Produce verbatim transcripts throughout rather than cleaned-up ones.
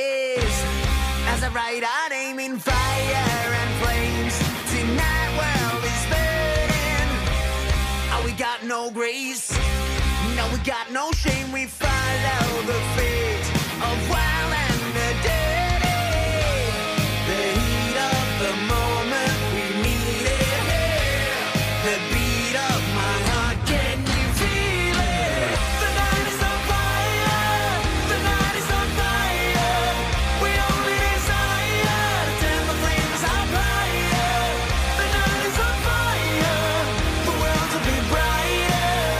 waste. As I ride out, aiming fire and flames. Tonight world is burning. Oh, we got no grace. No, we got no shame. We follow the fate of wild and the dirty. The heat of the moment, we need it. The beat of my heart, can you feel it? The night is on fire. The night is on fire. We only desire to turn the flames on fire. The night is on fire. The world to be brighter.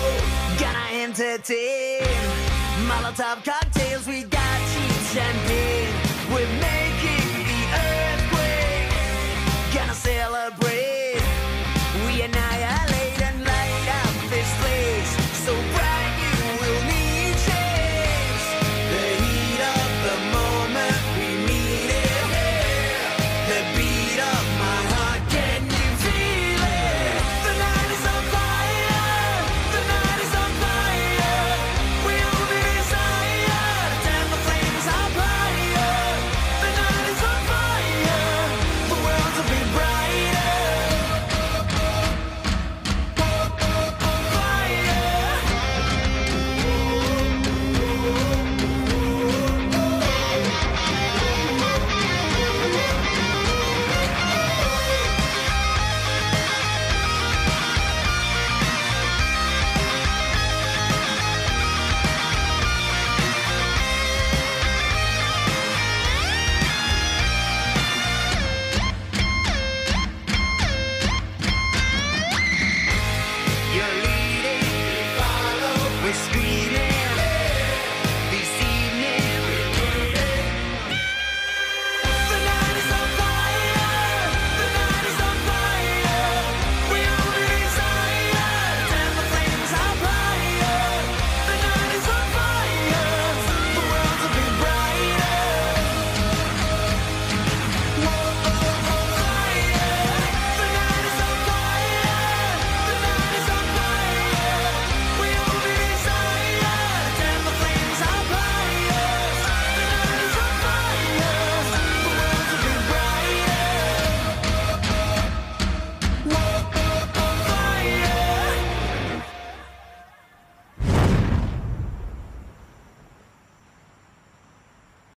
Gonna entertain Molotov cocktails, we got cheap champagne.